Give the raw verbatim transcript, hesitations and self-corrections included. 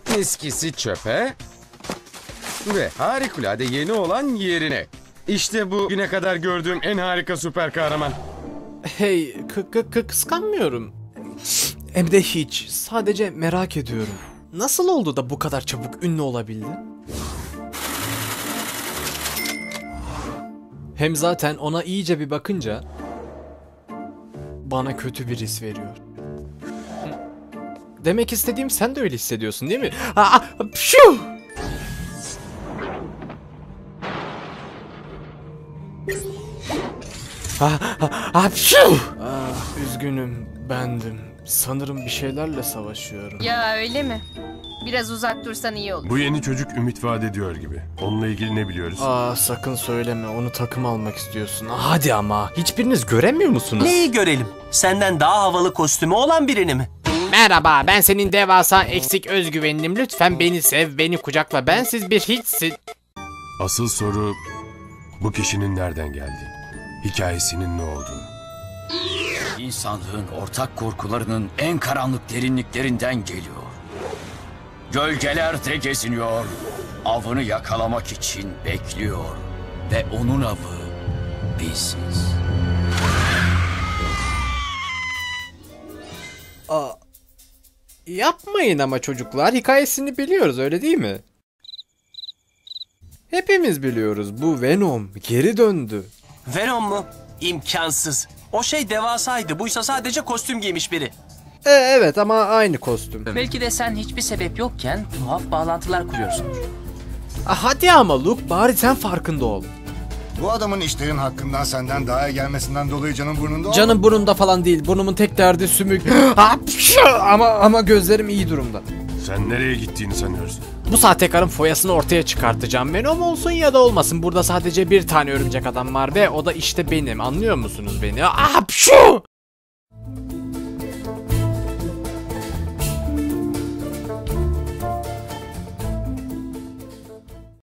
eskisi çöpe ve harikulade yeni olan yerine. İşte bu güne kadar gördüğüm en harika süper kahraman. Hey, kıskanmıyorum. Hem de hiç. Sadece merak ediyorum. Nasıl oldu da bu kadar çabuk ünlü olabildi? Hem zaten ona iyice bir bakınca bana kötü bir his veriyor. Demek istediğim, sen de öyle hissediyorsun değil mi? Aa, pşu! Ah, ah, ah, pşu! Ah, üzgünüm, bendim. Sanırım bir şeylerle savaşıyorum. Ya öyle mi? Biraz uzak dursan iyi olur. Bu yeni çocuk ümit vaat ediyor gibi. Onunla ilgili ne biliyoruz? Aa, sakın söyleme, onu takım almak istiyorsun. Hadi ama, hiçbiriniz göremiyor musunuz? Neyi görelim? Senden daha havalı kostümü olan birini mi? Merhaba, ben senin devasa eksik özgüveninim. Lütfen beni sev, beni kucakla. Bensiz bir hiçsin. Asıl soru bu kişinin nereden geldiği, hikayesinin ne olduğu. İnsanlığın ortak korkularının en karanlık derinliklerinden geliyor. Gölgelerde geziniyor, avını yakalamak için bekliyor ve onun avı biziz. Aa, yapmayın ama çocuklar, hikayesini biliyoruz, öyle değil mi? Hepimiz biliyoruz, bu Venom geri döndü. Venom mu? İmkansız. O şey devasaydı. Buysa sadece kostüm giymiş biri. E, evet ama aynı kostüm. Belki de sen hiçbir sebep yokken tuhaf bağlantılar kuruyorsundur. Ah, hadi ama Luke, bari sen farkında ol. Bu adamın işlerin hakkından senden daha iyi gelmesinden dolayı canın burnunda. Canım burnumda falan değil. Burnumun tek derdi sümük. ama ama gözlerim iyi durumda. Sen nereye gittiğini sanıyorsun? Bu sahtekarın foyasını ortaya çıkartacağım. Venom olsun ya da olmasın. Burada sadece bir tane örümcek adam var ve o da işte benim. Anlıyor musunuz beni? Ah, pşu!